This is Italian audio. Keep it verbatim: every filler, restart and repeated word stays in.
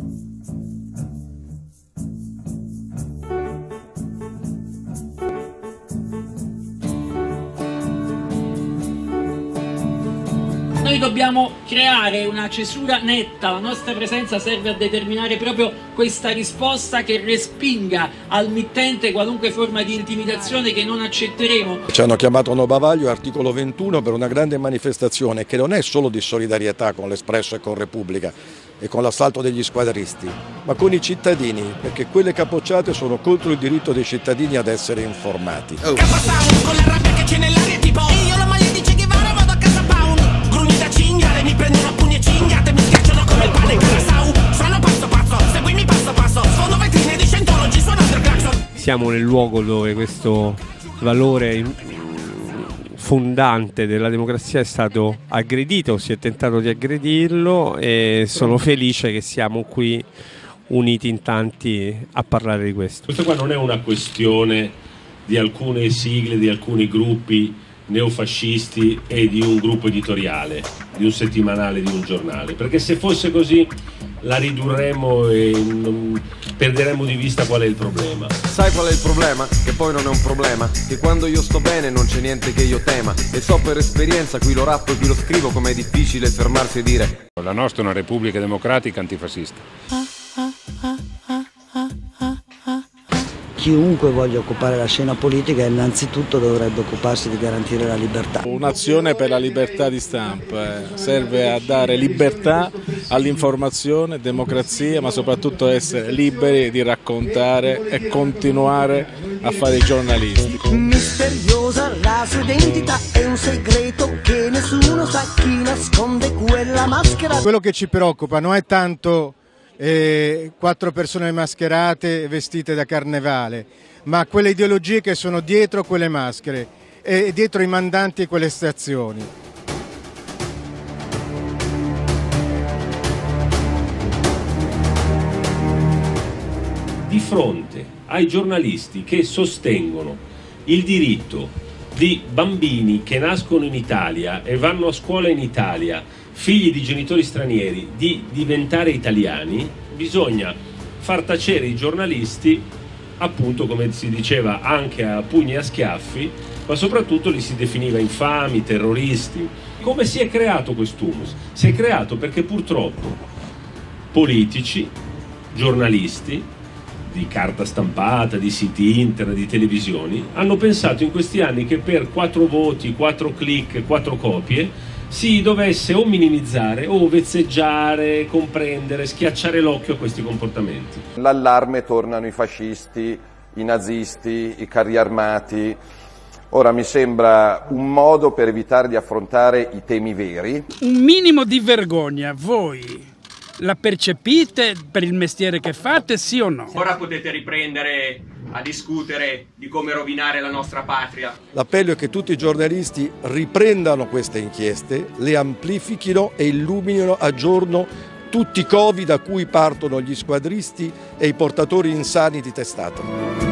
Noi dobbiamo creare una cesura netta, la nostra presenza serve a determinare proprio questa risposta che respinga al mittente qualunque forma di intimidazione che non accetteremo. Ci hanno chiamato Nova Vaglio, articolo ventuno, per una grande manifestazione che non è solo di solidarietà con l'Espresso e con Repubblica e con l'assalto degli squadristi, ma con i cittadini, perché quelle capocciate sono contro il diritto dei cittadini ad essere informati. Oh. Con la rabbia che c'è nell'aria tipo io la maglia di Che Guevara vado a casa Pound, grugni da cinghiale, mi prendono a pugni e cinghiate, mi schiacciano come il pane in Carasau, sono passo passo, seguimi passo passo, sfondo vetrine di Scientology, suonando il clacson. Siamo nel luogo dove questo valore fondante della democrazia è stato aggredito, si è tentato di aggredirlo e sono felice che siamo qui uniti in tanti a parlare di questo. Questa qua non è una questione di alcune sigle, di alcuni gruppi neofascisti e di un gruppo editoriale, di un settimanale, di un giornale, perché se fosse così la ridurremo e non perderemo di vista qual è il problema. Sai qual è il problema? Che poi non è un problema, che quando io sto bene non c'è niente che io tema, e so per esperienza, qui lo rappo e qui lo scrivo, com'è difficile fermarsi e dire la nostra è una repubblica democratica antifascista. Chiunque voglia occupare la scena politica innanzitutto dovrebbe occuparsi di garantire la libertà. Un'azione per la libertà di stampa, serve a dare libertà all'informazione, democrazia, ma soprattutto essere liberi di raccontare e continuare a fare i giornalisti. Misteriosa la sua identità, è un segreto che nessuno sa, chi nasconde quella maschera. Quello che ci preoccupa non è tanto Eh, quattro persone mascherate vestite da carnevale, ma quelle ideologie che sono dietro quelle maschere e dietro i mandanti e quelle stazioni. Di fronte ai giornalisti che sostengono il diritto di bambini che nascono in Italia e vanno a scuola in Italia, figli di genitori stranieri, di diventare italiani, bisogna far tacere i giornalisti, appunto come si diceva anche a pugni e a schiaffi, ma soprattutto li si definiva infami, terroristi. Come si è creato quest'humus? Si è creato perché purtroppo politici, giornalisti di carta stampata, di siti internet, di televisioni, hanno pensato in questi anni che per quattro voti, quattro click, quattro copie si dovesse o minimizzare o vezzeggiare, comprendere, schiacciare l'occhio a questi comportamenti. l'allarme tornano i fascisti, i nazisti, i carri armati. Ora mi sembra un modo per evitare di affrontare i temi veri. Un minimo di vergogna, voi la percepite per il mestiere che fate, sì o no? Ora potete riprendere a discutere di come rovinare la nostra patria. L'appello è che tutti i giornalisti riprendano queste inchieste, le amplifichino e illuminino a giorno tutti i covi da cui partono gli squadristi e i portatori insani di testate.